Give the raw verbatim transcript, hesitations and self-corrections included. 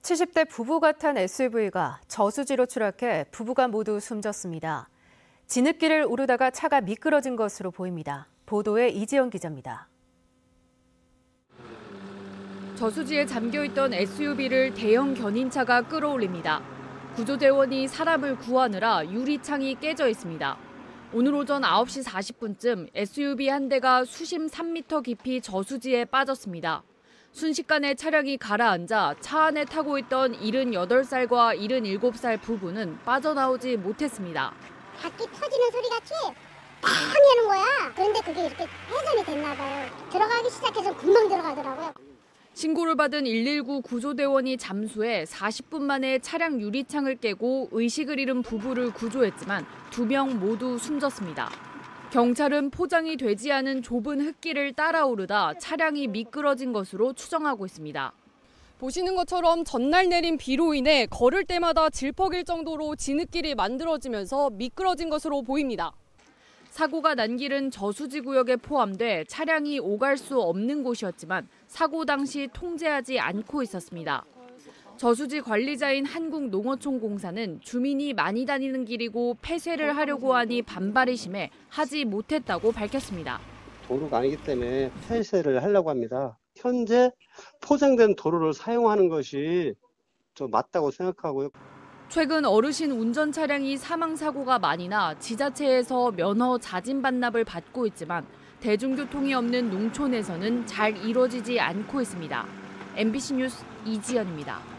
칠십 대 부부가 탄 에스유브이가 저수지로 추락해 부부가 모두 숨졌습니다. 진흙길을 오르다가 차가 미끄러진 것으로 보입니다. 보도에 이지연 기자입니다. 저수지에 잠겨있던 에스유브이를 대형 견인차가 끌어올립니다. 구조대원이 사람을 구하느라 유리창이 깨져 있습니다. 오늘 오전 아홉 시 사십 분쯤 에스유브이 한 대가 수심 삼 미터 깊이 저수지에 빠졌습니다. 순식간에 차량이 가라앉아 차 안에 타고 있던 일흔여덟 살과 일흔일곱 살 부부는 빠져나오지 못했습니다. 바퀴 터지는 소리 같이 팡 하는 거야. 그런데 그게 이렇게 훼손이 됐나 봐요. 들어가기 시작해서 금방 들어가더라고요. 신고를 받은 일일구 구조대원이 잠수해 사십 분 만에 차량 유리창을 깨고 의식을 잃은 부부를 구조했지만 두 명 모두 숨졌습니다. 경찰은 포장이 되지 않은 좁은 흙길을 따라오르다 차량이 미끄러진 것으로 추정하고 있습니다. 보시는 것처럼 전날 내린 비로 인해 걸을 때마다 질퍽일 정도로 진흙길이 만들어지면서 미끄러진 것으로 보입니다. 사고가 난 길은 저수지 구역에 포함돼 차량이 오갈 수 없는 곳이었지만 사고 당시 통제하지 않고 있었습니다. 저수지 관리자인 한국농어촌공사는 주민이 많이 다니는 길이고 폐쇄를 하려고 하니 반발이 심해 하지 못했다고 밝혔습니다. 도로가 아니기 때문에 폐쇄를 하려고 합니다. 현재 포장된 도로를 사용하는 것이 좀 맞다고 생각하고요. 최근 어르신 운전 차량이 사망 사고가 많이 나 지자체에서 면허 자진 반납을 받고 있지만 대중교통이 없는 농촌에서는 잘 이루어지지 않고 있습니다. 엠비씨 뉴스 이지연입니다.